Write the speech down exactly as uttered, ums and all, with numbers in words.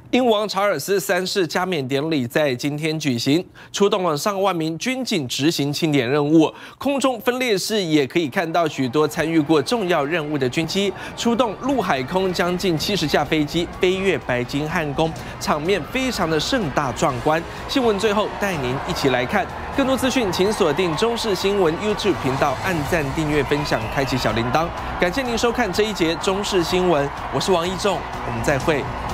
英王查尔斯三世加冕典礼在今天举行，出动了上万名军警执行庆典任务。空中分列式也可以看到许多参与过重要任务的军机出动，陆海空将近七十架飞机飞越白金汉宫，场面非常的盛大壮观。新闻最后带您一起来看，更多资讯请锁定中视新闻 YouTube 频道，按赞、订阅、分享，开启小铃铛。感谢您收看这一节中视新闻，我是王义仲，我们再会。